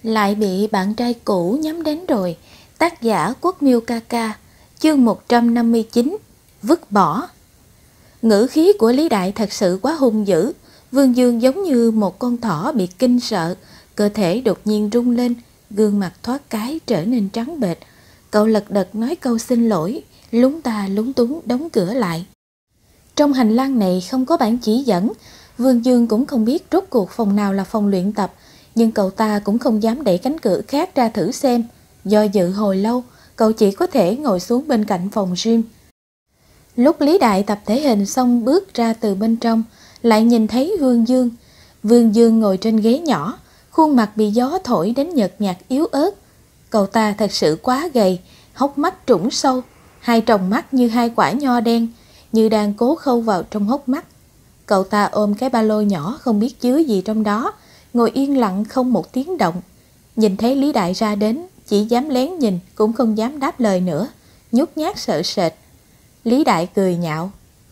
Lại bị bạn trai cũ nhắm đến rồi. Tác giả Quốc Miêu Ca Ca. Chương 159. Vứt bỏ. Ngữ khí của Lý Đại thật sự quá hung dữ. Vương Dương giống như một con thỏ bị kinh sợ, cơ thể đột nhiên rung lên, gương mặt thoát cái trở nên trắng bệch. Cậu lật đật nói câu xin lỗi, lúng ta lúng túng đóng cửa lại. Trong hành lang này không có bảng chỉ dẫn, Vương Dương cũng không biết rốt cuộc phòng nào là phòng luyện tập, nhưng cậu ta cũng không dám đẩy cánh cửa khác ra thử xem. Do dự hồi lâu, cậu chỉ có thể ngồi xuống bên cạnh phòng gym. Lúc Lý Đại tập thể hình xong bước ra từ bên trong, lại nhìn thấy Vương Dương. Vương Dương ngồi trên ghế nhỏ, khuôn mặt bị gió thổi đến nhợt nhạt yếu ớt. Cậu ta thật sự quá gầy, hốc mắt trũng sâu, hai tròng mắt như hai quả nho đen, như đang cố khâu vào trong hốc mắt. Cậu ta ôm cái ba lô nhỏ không biết chứa gì trong đó, ngồi yên lặng không một tiếng động. Nhìn thấy Lý Đại ra đến, chỉ dám lén nhìn cũng không dám đáp lời nữa, nhút nhát sợ sệt. Lý Đại cười nhạo.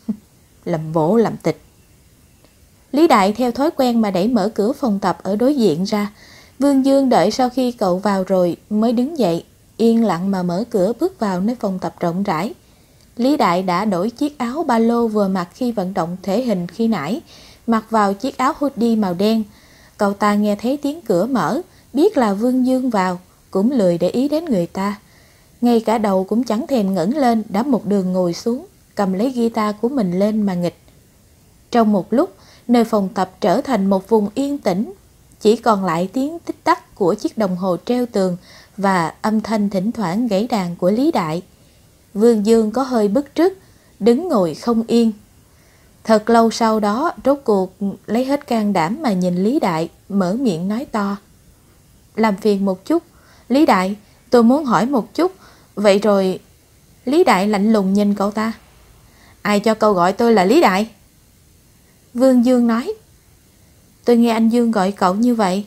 Làm bộ làm tịch. Lý Đại theo thói quen mà đẩy mở cửa phòng tập ở đối diện ra. Vương Dương đợi sau khi cậu vào rồi mới đứng dậy, yên lặng mà mở cửa bước vào nơi phòng tập rộng rãi. Lý Đại đã đổi chiếc áo ba lô vừa mặc khi vận động thể hình khi nãy, mặc vào chiếc áo hoodie màu đen. Cậu ta nghe thấy tiếng cửa mở, biết là Vương Dương vào, cũng lười để ý đến người ta. Ngay cả đầu cũng chẳng thèm ngẩng lên, đã một đường ngồi xuống, cầm lấy guitar của mình lên mà nghịch. Trong một lúc, nơi phòng tập trở thành một vùng yên tĩnh, chỉ còn lại tiếng tích tắc của chiếc đồng hồ treo tường và âm thanh thỉnh thoảng gãy đàn của Lý Đại. Vương Dương có hơi bức rứt, đứng ngồi không yên. Thật lâu sau đó, rốt cuộc lấy hết can đảm mà nhìn Lý Đại, mở miệng nói to. Làm phiền một chút, Lý Đại, tôi muốn hỏi một chút, vậy rồi... Lý Đại lạnh lùng nhìn cậu ta. Ai cho cậu gọi tôi là Lý Đại? Vương Dương nói. Tôi nghe anh Dương gọi cậu như vậy.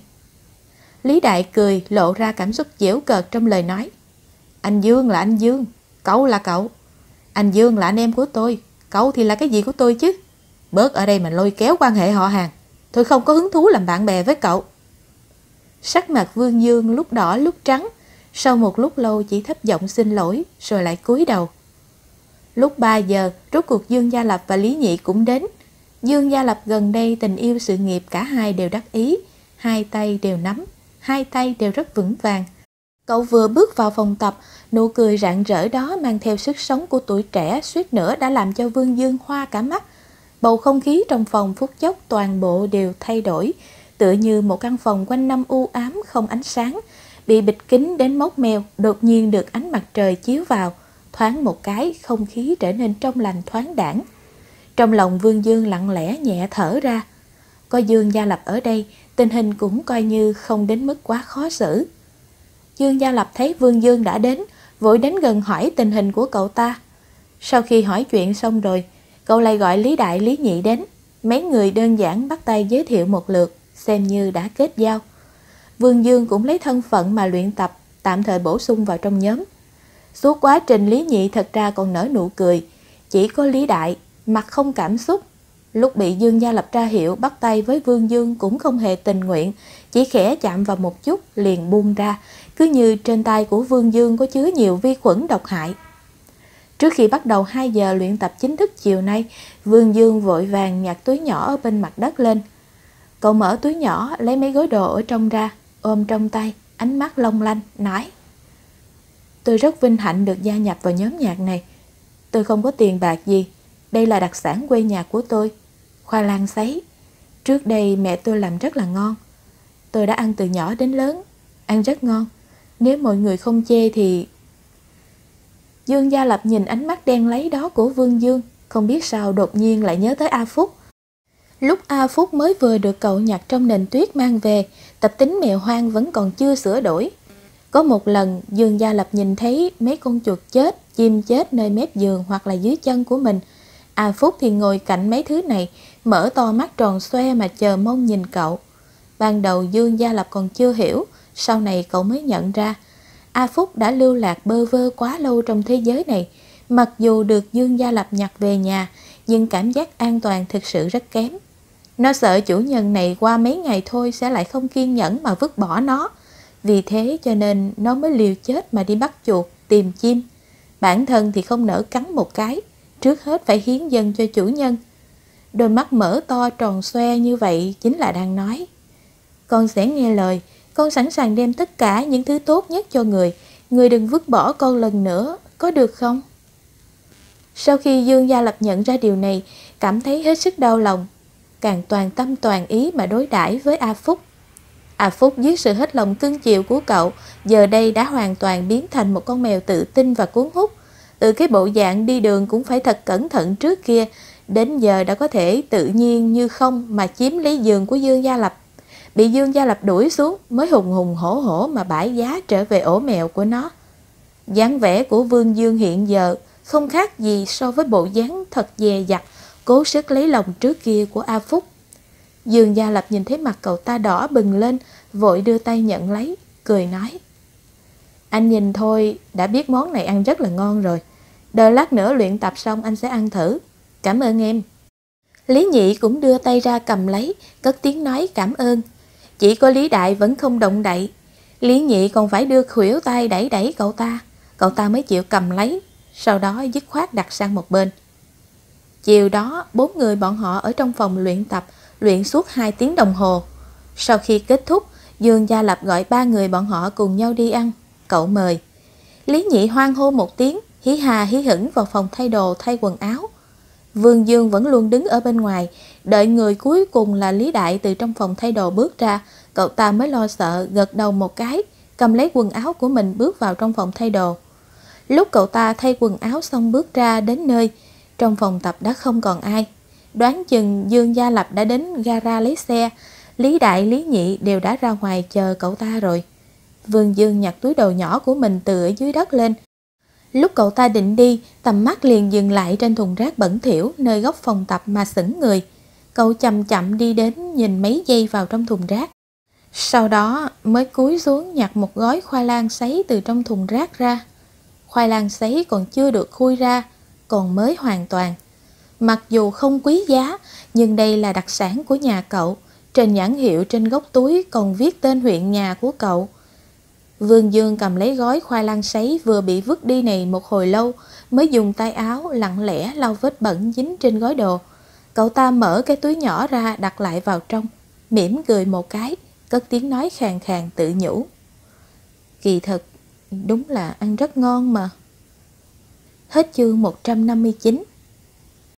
Lý Đại cười, lộ ra cảm xúc giễu cợt trong lời nói. Anh Dương là anh Dương, cậu là cậu. Anh Dương là anh em của tôi, cậu thì là cái gì của tôi chứ? Bớt ở đây mà lôi kéo quan hệ họ hàng. Tôi không có hứng thú làm bạn bè với cậu. Sắc mặt Vương Dương lúc đỏ lúc trắng, sau một lúc lâu chỉ thấp giọng xin lỗi rồi lại cúi đầu. Lúc 3 giờ, rốt cuộc Dương Gia Lập và Lý Nhị cũng đến. Dương Gia Lập gần đây tình yêu sự nghiệp cả hai đều đắc ý, hai tay đều nắm, hai tay đều rất vững vàng. Cậu vừa bước vào phòng tập, nụ cười rạng rỡ đó mang theo sức sống của tuổi trẻ suýt nữa đã làm cho Vương Dương hoa cả mắt. Bầu không khí trong phòng phút chốc toàn bộ đều thay đổi, tựa như một căn phòng quanh năm u ám không ánh sáng, bị bịt kín đến mốc meo, đột nhiên được ánh mặt trời chiếu vào, thoáng một cái không khí trở nên trong lành thoáng đãng. Trong lòng Vương Dương lặng lẽ nhẹ thở ra. Có Dương Gia Lập ở đây, tình hình cũng coi như không đến mức quá khó xử. Dương Gia Lập thấy Vương Dương đã đến, vội đến gần hỏi tình hình của cậu ta. Sau khi hỏi chuyện xong rồi, cậu lại gọi Lý Đại Lý Nhị đến. Mấy người đơn giản bắt tay giới thiệu một lượt, xem như đã kết giao. Vương Dương cũng lấy thân phận mà luyện tập, tạm thời bổ sung vào trong nhóm. Suốt quá trình Lý Nhị thật ra còn nở nụ cười, chỉ có Lý Đại mặt không cảm xúc. Lúc bị Dương Gia Lập ra hiệu bắt tay với Vương Dương cũng không hề tình nguyện, chỉ khẽ chạm vào một chút liền buông ra, cứ như trên tay của Vương Dương có chứa nhiều vi khuẩn độc hại. Trước khi bắt đầu 2 giờ luyện tập chính thức chiều nay, Vương Dương vội vàng nhặt túi nhỏ ở bên mặt đất lên. Cậu mở túi nhỏ, lấy mấy gói đồ ở trong ra, ôm trong tay, ánh mắt long lanh, nói. Tôi rất vinh hạnh được gia nhập vào nhóm nhạc này. Tôi không có tiền bạc gì, đây là đặc sản quê nhà của tôi, khoai lang sấy. Trước đây mẹ tôi làm rất là ngon. Tôi đã ăn từ nhỏ đến lớn, ăn rất ngon. Nếu mọi người không chê thì... Dương Gia Lập nhìn ánh mắt đen láy đó của Vương Dương, không biết sao đột nhiên lại nhớ tới A Phúc. Lúc A Phúc mới vừa được cậu nhặt trong nền tuyết mang về, tập tính mèo hoang vẫn còn chưa sửa đổi. Có một lần Dương Gia Lập nhìn thấy mấy con chuột chết, chim chết nơi mép giường hoặc là dưới chân của mình. A Phúc thì ngồi cạnh mấy thứ này, mở to mắt tròn xoe mà chờ mong nhìn cậu. Ban đầu Dương Gia Lập còn chưa hiểu, sau này cậu mới nhận ra A Phúc đã lưu lạc bơ vơ quá lâu trong thế giới này. Mặc dù được Dương Gia Lập nhặt về nhà, nhưng cảm giác an toàn thực sự rất kém. Nó sợ chủ nhân này qua mấy ngày thôi sẽ lại không kiên nhẫn mà vứt bỏ nó. Vì thế cho nên nó mới liều chết mà đi bắt chuột, tìm chim. Bản thân thì không nỡ cắn một cái, trước hết phải hiến dâng cho chủ nhân. Đôi mắt mở to tròn xoe như vậy chính là đang nói: con sẽ nghe lời, con sẵn sàng đem tất cả những thứ tốt nhất cho người đừng vứt bỏ con lần nữa, có được không? Sau khi Dương Gia Lập nhận ra điều này, cảm thấy hết sức đau lòng, càng toàn tâm toàn ý mà đối đãi với A Phúc. A Phúc dưới sự hết lòng cưng chiều của cậu, giờ đây đã hoàn toàn biến thành một con mèo tự tin và cuốn hút. Từ cái bộ dạng đi đường cũng phải thật cẩn thận trước kia, đến giờ đã có thể tự nhiên như không mà chiếm lấy giường của Dương Gia Lập. Bị Dương Gia Lập đuổi xuống mới hùng hùng hổ hổ mà bãi giá trở về ổ mèo của nó. Dáng vẻ của Vương Dương hiện giờ không khác gì so với bộ dáng thật dè dặt, cố sức lấy lòng trước kia của A Phúc. Dương Gia Lập nhìn thấy mặt cậu ta đỏ bừng lên, vội đưa tay nhận lấy, cười nói: anh nhìn thôi đã biết món này ăn rất là ngon rồi. Đợi lát nữa luyện tập xong anh sẽ ăn thử. Cảm ơn em. Lý Nhị cũng đưa tay ra cầm lấy, cất tiếng nói cảm ơn. Chỉ có Lý Đại vẫn không động đậy. Lý Nhị còn phải đưa khuỷu tay đẩy đẩy cậu ta mới chịu cầm lấy, sau đó dứt khoát đặt sang một bên. Chiều đó, 4 người bọn họ ở trong phòng luyện tập, luyện suốt 2 tiếng đồng hồ. Sau khi kết thúc, Dương Gia Lập gọi 3 người bọn họ cùng nhau đi ăn. Cậu mời. Lý Nhị hoan hô một tiếng, hí hà hí hửng vào phòng thay đồ thay quần áo. Vương Dương vẫn luôn đứng ở bên ngoài, đợi người cuối cùng là Lý Đại từ trong phòng thay đồ bước ra, cậu ta mới lo sợ gật đầu một cái, cầm lấy quần áo của mình bước vào trong phòng thay đồ. Lúc cậu ta thay quần áo xong bước ra đến nơi, trong phòng tập đã không còn ai. Đoán chừng Dương Gia Lập đã đến gara lấy xe, Lý Đại, Lý Nhị đều đã ra ngoài chờ cậu ta rồi. Vương Dương nhặt túi đồ nhỏ của mình từ ở dưới đất lên. Lúc cậu ta định đi, tầm mắt liền dừng lại trên thùng rác bẩn thỉu nơi góc phòng tập mà sững người. Cậu chậm chậm đi đến nhìn mấy giây vào trong thùng rác. Sau đó mới cúi xuống nhặt một gói khoai lang sấy từ trong thùng rác ra. Khoai lang sấy còn chưa được khui ra, còn mới hoàn toàn. Mặc dù không quý giá, nhưng đây là đặc sản của nhà cậu. Trên nhãn hiệu trên góc túi còn viết tên huyện nhà của cậu. Vương Dương cầm lấy gói khoai lang sấy vừa bị vứt đi này một hồi lâu, mới dùng tay áo lặng lẽ lau vết bẩn dính trên gói đồ. Cậu ta mở cái túi nhỏ ra đặt lại vào trong, mỉm cười một cái, cất tiếng nói khàn khàn tự nhủ: kỳ thực, đúng là ăn rất ngon mà. Hết chương 159.